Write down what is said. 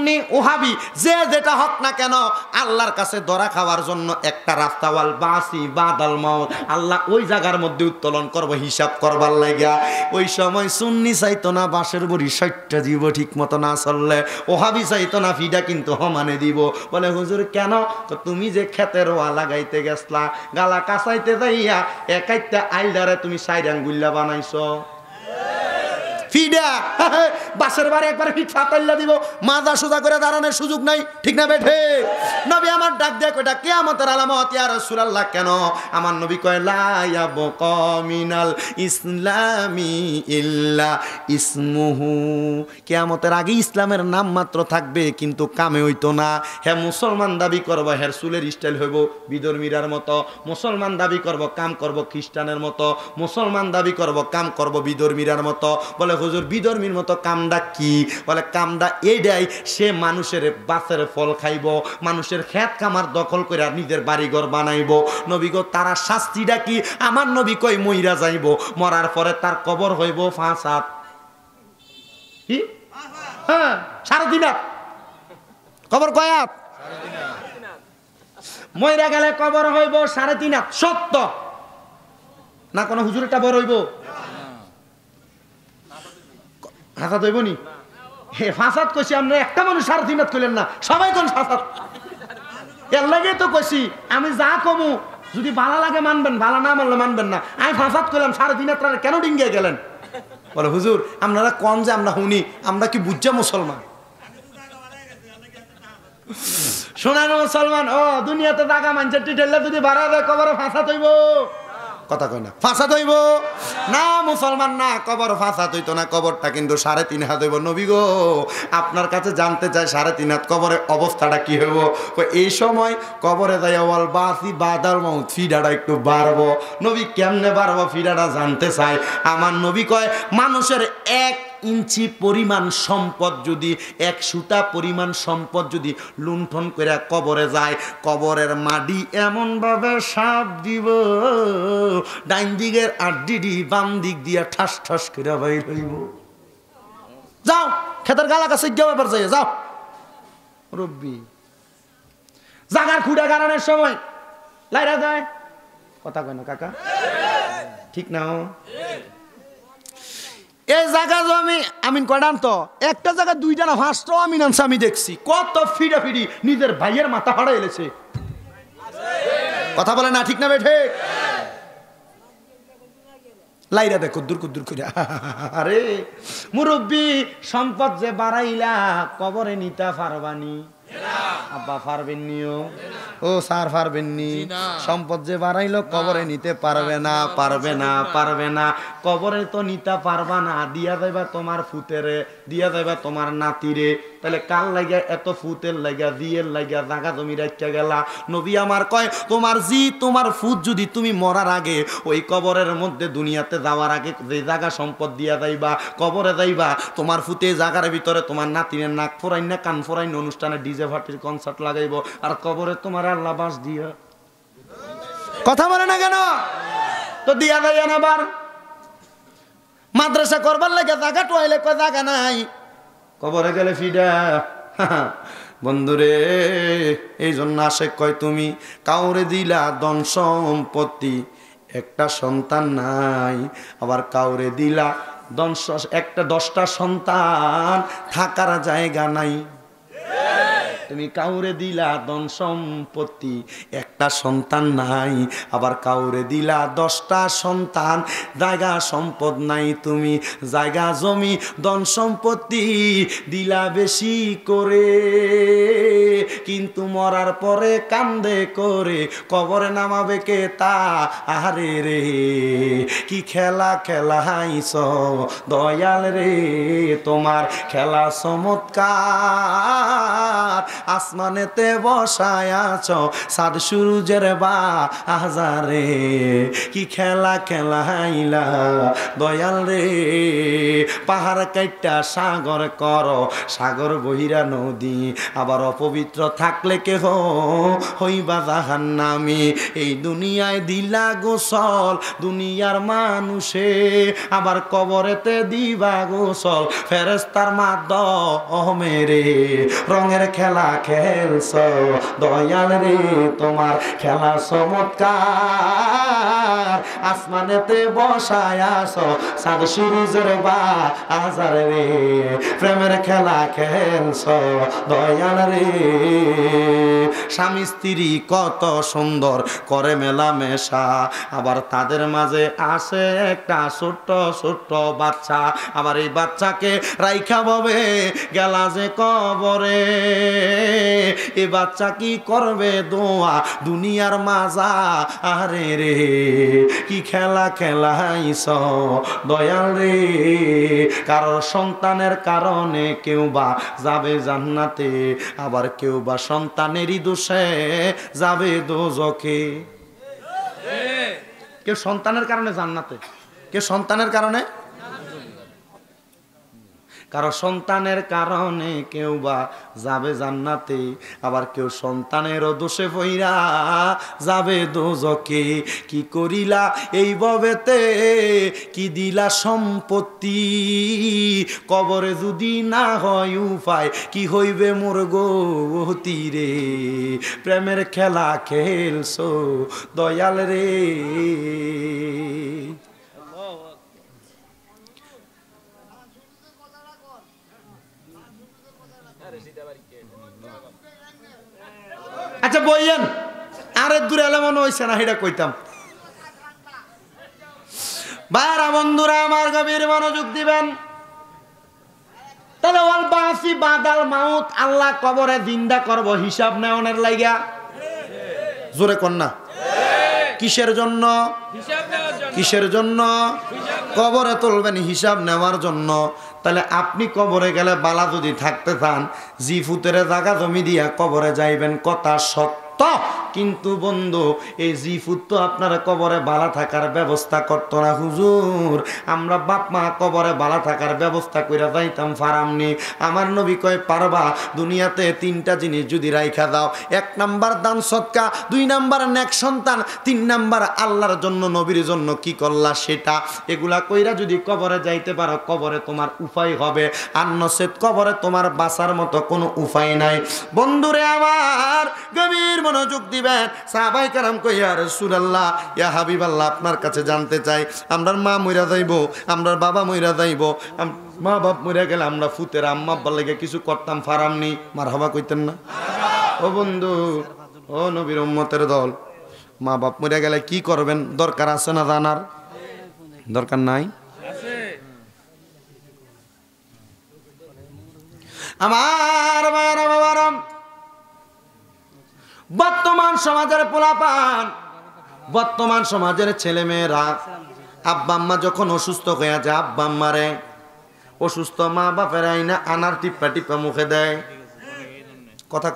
সুন্নি ওহাবি যে যেটা হক না কেন আল্লাহর কাছে ধরা খাওয়ার জন্য একটা রাস্তাওয়াল বাসি বাদাল মাউত আল্লাহ ওই জায়গার মধ্যে উত্তোলন করব হিসাব করবার লাগিয়া। ওই সময় সুন্নি চাইতো না বাঁশের বড়ি 60টা দিব ঠিক মতো না চললে, ওহাবি চাইতো না ফিডা কিন্তু সমানে দিব। বলে হুজুর কেন? তুমি যে ক্ষেতের ওয়া লাগাইতে গেছলা গালা কাঁচাইতে যাইয়া একাইতে আইলদারে তুমি 4 আঙ্গুল্লা বানাইছো ফিডা বাসের বাড়ি একবারে ফিট ফাটাইলা দিব, মাজা সোজা করে দাঁড়ানোর সুযোগ নাই, ঠিক না বেঠে? নবী আমার ডাক দেয়া কয়টা কিয়ামতের আলামত ইয়া রাসূলুল্লাহ। কেন? আমার নবী কয় লা ইয়াবকা মিনাল ইসলামি ইল্লা ইসমুহু, কিয়ামতের আগে ইসলামের নাম মাত্র থাকবে কিন্তু কামে হইতো না। হ্যাঁ মুসলমান দাবি করব, হ্যাঁ চুলের স্টাইল হইব বিধর্মীরার মতো, মুসলমান দাবি করব কাম করব খ্রিস্টানের মতো, মুসলমান দাবি করব কাম করব বিধর্মীরার মতো। বলে হুজুর বিধর্মীর মতো কামডা কি? বলে কামডা এইটাই, সে মানুষের বাসের ফল খাইব, মানুষের খেত কামার দখল করে নিজের বাড়িঘর বানাইব। নবী গো তারা শাস্তিটা কি? আমার নবী কই মইরা যাইব, মরার পরে তার কবর হইব 5 হাত, কি? হ্যাঁ 3.5 হাত। কবর কয় হাত? মইরা গেলে কবর হইব 3.5 হাত। সত্য না? কোন হুজুরটা বড় হইব হাসা দইব নি? হে ফাসাদ কইছি আমরা, একটা মানুষ 3.5 হাত কইলেন না, সবাই কোন ফাসাদ। এর লাগে তো কইছি আমি যা কমু যদি ভালো লাগে মানবেন, ভালো না মানলে মানবেন না। আমি ফাসাদ কইলাম 3.5 হাত, কেন ডিঙ্গে গেলেন? বলে হুজুর আপনারা কম যে আমরা শুনি, আমরা কি বুঝছা মুসলমান? শোনানো মুসলমান ও দুনিয়াতে টাকা মানুষের টিটেলে যদি বাড়া দেয় কবরে ফাসাদ হইব, কথা কয় না ফাসাদ হইব না? মুসলমান না, কবর ফাসাদ হইতো না, কবরটা কিন্তু 3.5 হাত হইব। নবী গো আপনার কাছে জানতে চাই 3.5 হাত কবরের অবস্থাটা কি হইব? এই সময় কবরে যাই ওয়াল বাসি বাদাল মাউত ফিডাটা একটু বাড়বো। নবী কেমনে বাড়বো ফিডাটা জানতে চাই। আমার নবী কয় মানুষের 1 ইঞ্চি পরিমাণ সম্পদ যদি, 1 সুতা পরিমাণ সম্পদ যদি লুণ্ঠন করে কবরে যায়, কবরের মাটি এমন ভাবে সাপ দিব ডাইন দিকের 8 ডিডি বাম দিক দিয়া ঠাস ঠাস করে বাইর হইব। যাও খেতের গালা কাছে ব্যাপার যাই যাও রব্বি জাগার খুঁড়া গাড়ানোর সময় লাইরা যায়, কথা কয় না কাকা, ঠিক না? এই জায়গা জমি আমিন কয়টান তো, একটা জায়গা 2টা না 5টা আমিন আনছে আমি দেখছি। কত ফিডা ফিডি নিজের ভাইয়ের মাথা ফাড়া এলেছে, কথা বলে না, ঠিক না বেঠে? লাইরা দেখ কুদ্দুর কুদ্দুর করে। আরে মুরব্বী সম্পদ যে বাড়াইলা কবরে নিতে পারবানি? আব্বা পারবেন নিও, ও স্যার পারবেন নি? সম্পদ যে বাড়াইলো কবরে নিতে পারবে না, পারবে না, পারবে না। কবরে তো নিতে পারবা না, দিয়া যাইবা তোমার ফুতেরে, দিয়া যাইবা তোমার নাতিরে। তাহলে কাল লাগা এত ফুতের লাগা দিয়ের লাগা জাগা জমি রাখতে গেলা? নবী আমার কয় তোমার তোমার ফুত যদি তুমি মরার আগে ওই কবরের মধ্যে দুনিয়াতে যাওয়ার আগে যে জায়গা সম্পদ দিয়া যাইবা, কবরে যাইবা, তোমার ফুতে জায়গার ভিতরে তোমার নাতিনের নাক ফোরাইন না কান ফোরাইন অনুষ্ঠানে ডিজে পার্টির কনসার্ট লাগাইব, আর কবরে তোমার আল্লাহ বাস দিয়া, কথা বলে না কেন? তো দিয়া যাইয়া না বার মাদ্রাসা করবার লাগে জায়গা টোয়াইলে কয় জায়গা নাই, কবরে গেলে ফিডা। বন্ধুরে এই জন্য আসে কয় তুমি কাউরে দিলা ধন সম্পত্তি, একটা সন্তান নাই, আবার কাউরে দিলা একটা 10টা সন্তান, থাকার জায়গা নাই। তুমি কাউরে দিলা ধন সম্পত্তি, একটা সন্তান নাই, আবার কাউরে দিলা 10টা সন্তান, জায়গা সম্পদ নাই। তুমি জায়গা জমি ধন সম্পত্তি দিলা বেশি করে, কিন্তু মরার পরে কান্দে করে কবরে নামাবে কে তা? আরে রে কি খেলা খেলাইছ দয়াল রে, তোমার খেলা চমৎকার, আসমানেতে বসায় আছো, চাঁদ সূর্য সুরুজের বাজারে কি খেলা খেলাইলা দয়াল রে। পাহাড় কাইটা সাগর কর, সাগর বহিরা নদী, আবার অপবিত্র থাকলে কেহ হইবা জাহান্নামী। এই দুনিয়ায় দিলা গোসল দুনিয়ার মানুষে, আবার কবরেতে দিবা গোসল ফেরেশতার মাধ্যমে রে। রঙের খেলা খেলছ দয়াল রে, তোমার খেলা চমৎকার। আসমানেতে বসায় আস সাদ সুরুজের বাজারে রে, প্রেমের খেলা খেলছ দয়াল রে। স্বামী স্ত্রী কত সুন্দর করে মেলামেশা, আবার তাদের মাঝে আসে একটা ছোট্ট ছোট্ট বাচ্চা, আবার এই বাচ্চাকে রাইখা ববে গেলা যে কবরে। এ বাচ্চা কি করবে দোয়া দুনিয়ার মাজা আরে রে। কি খেলা খেলাইছ দয়াল রে। কারোর সন্তানের কারণে কেউ বা যাবে জান্নাতে, আবার কেউ বা সন্তানেরই দোষে যাবে দোজখে। কেউ সন্তানের কারণে জান্নাতে, কেউ সন্তানের কারণে, কারো সন্তানের কারণে কেউ বা যাবে জান্নাতে, আবার কেউ সন্তানেরও দোষে পইরা যাবে দোজখে। কি করিলা এই ভবেতে, কি দিলা সম্পত্তি, কবরে যদি না হয় উপায় কি হইবে মোর গতি রে। প্রেমের খেলা খেলছো দয়াল রে। আচ্ছা বইয়েন আরে দূরে এলে মনে হয়েছে না, এটা কইতাম। ভাইরা বন্ধুরা আমার গভীর মনোযোগ দিবেন। তাহলে ওয়াল বাসি বাদাল মাউত, আল্লাহ কবরে জিন্দা করব হিসাব নেওয়ার লাইগা। জোরে কন্যা কিসের জন্য? কিসের জন্য? কবরে তুলবেন হিসাব নেওয়ার জন্য। তাহলে আপনি কবরে গেলে বালা যদি থাকতে চান, জি ফুতেরে জায়গা জমি দিয়া কবরে যাইবেন, কথা সত্য। কিন্তু বন্ধু এই জি ফুত তো আপনারা কবরে বালা থাকার ব্যবস্থা করতো না। হুজুর আমরা বাপ মা কবরে বালা থাকার ব্যবস্থা কইরা যাইতাম ফারামনি। আমার নবী কয় পারবা? দুনিয়াতে তিনটা জিনিস যদি রাইখা দাও, 1 নাম্বার দান সদকা, 2 নাম্বার নেক সন্তান, 3 নাম্বার আল্লাহর জন্য নবীর জন্য কি করলা সেটা। এগুলা কইরা যদি কবরে যাইতে পারো, কবরে তোমার উপায় হবে। আর নসেত কবরে তোমার বাঁচার মতো কোনো উপায় নাই। বন্ধুরে আমার গভীর মনোযোগ দিবেন। সাহাবায়ে কেরাম কই ইয়া রাসূলুল্লাহ, ইয়া হাবিবাল্লাহ, আপনার কাছে জানতে চাই, আমরার মা মইরা যাইবো, আমরার বাবা মইরা যাইবো, মা বাপ মইরা গেলে আমরা ফুতের আম্মা আব্বার লাগে কিছু করতাম ফারামনি, মারহাবা কইতেন না? ও বন্ধু, ও নবীর উম্মতের দল, মা বাপ মইরা গেলে কি করবেন দরকার আছে না জানার? দরকার নাই? আমার মায়েরা বাবারা, বর্তমান সমাজের পোলাপান, বর্তমান সমাজের ছেলে মেয়েরা আব্বা আম্মা যখন অসুস্থ হয়ে যায়, আব্বা আম্মারে অসুস্থ মা বাপের আইনা আনার টিপ্পা টিপ্পা মুখে দেয়। কথা